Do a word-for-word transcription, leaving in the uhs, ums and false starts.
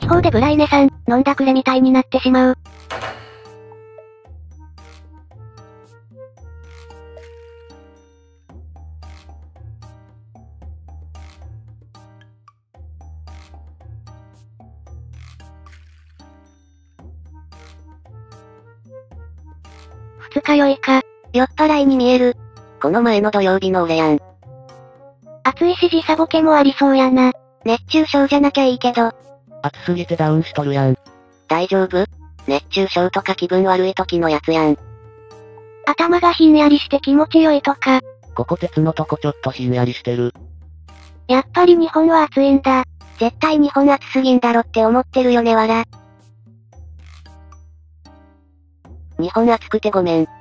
地方でブライネさん、飲んだくれみたいになってしまう。二日酔いか。 酔っ払いに見える。この前の土曜日の俺やん。 暑いし時差ボケもありそうやな。 熱中症じゃなきゃいいけど。 暑すぎてダウンしとるやん。 大丈夫？熱中症とか気分悪い時のやつやん。 頭がひんやりして気持ち良いとか。 ここ鉄のとこちょっとひんやりしてる。 やっぱり日本は暑いんだ。 絶対日本暑すぎんだろって思ってるよねわら。日本暑くてごめん。